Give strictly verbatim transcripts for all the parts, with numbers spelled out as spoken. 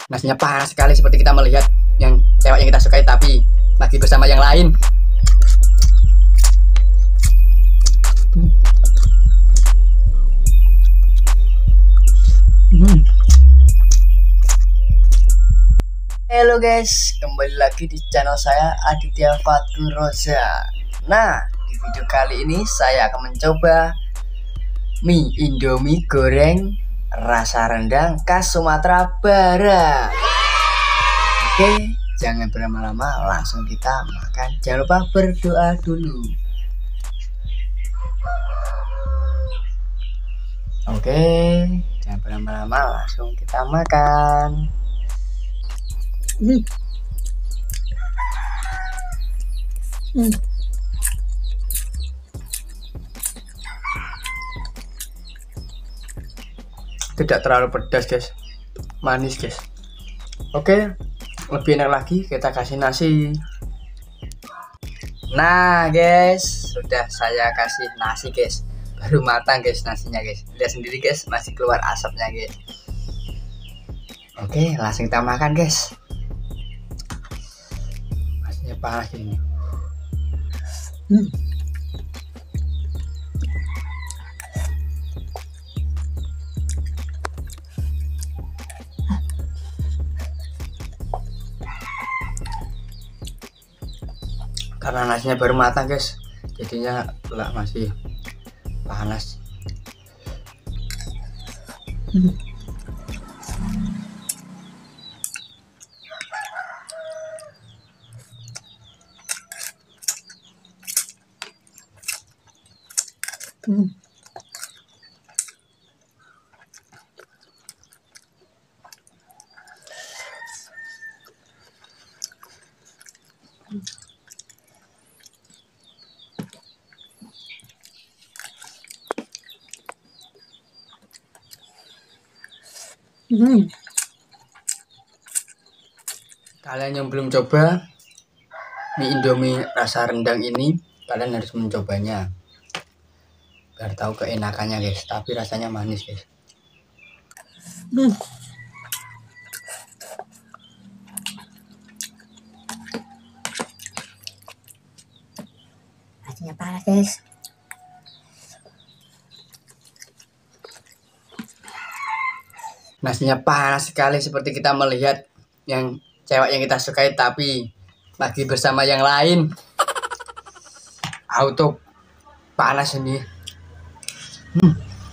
Nasinya panas sekali seperti kita melihat yang cewek yang kita sukai tapi lagi bersama yang lain. Hmm. Halo guys, kembali lagi di channel saya Aditya Fatku Roza. Nah, di video kali ini saya akan mencoba mie Indomie goreng rasa rendang khas Sumatera Barat. Oke, jangan berlama-lama, langsung kita makan. Jangan lupa berdoa dulu. Oke, jangan berlama-lama, langsung kita makan. Hmm. Hmm. Tidak terlalu pedas guys, manis guys. Oke, lebih enak lagi kita kasih nasi. Nah guys, sudah saya kasih nasi guys, baru matang guys nasinya guys. Lihat sendiri guys, masih keluar asapnya guys. Oke, langsung kita makan guys. Nasinya panas ini. Hmm. Karena nasinya baru matang guys, jadinya lah masih panas. Hmm. Hmm. Hmm. Kalian yang belum coba mie Indomie rasa rendang ini, kalian harus mencobanya biar tahu keenakannya guys. Tapi rasanya manis guys. Hmm. Nasinya panas guys. Nasinya panas sekali seperti kita melihat yang cewek yang kita sukai tapi lagi bersama yang lain. Auto panas ini. Hmm.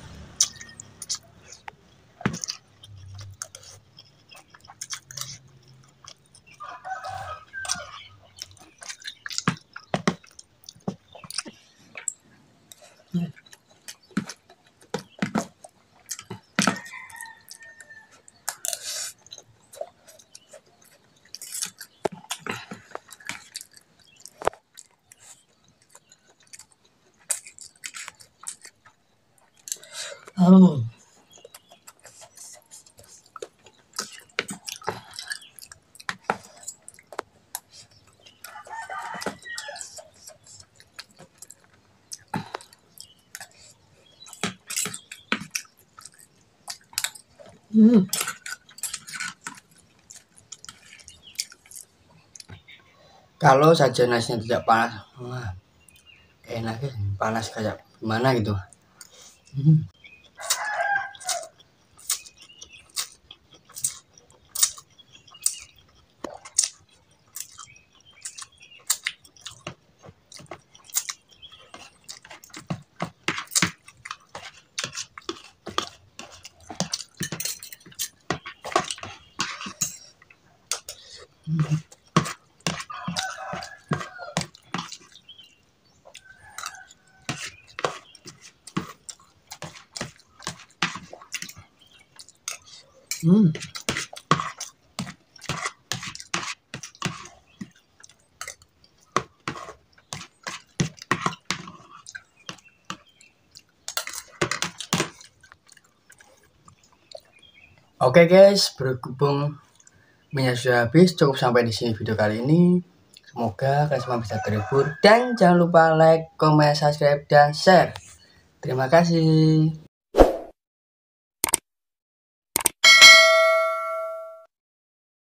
Hmm. Oh. Hmm. Kalau saja nasinya tidak panas, wah, enaknya panas kayak gimana gitu. Hmm. Hmm. Hmm. Oke guys, berhubung minyak sudah habis, cukup sampai di sini video kali ini. Semoga kalian semua bisa terhibur dan jangan lupa like, comment, subscribe, dan share. Terima kasih.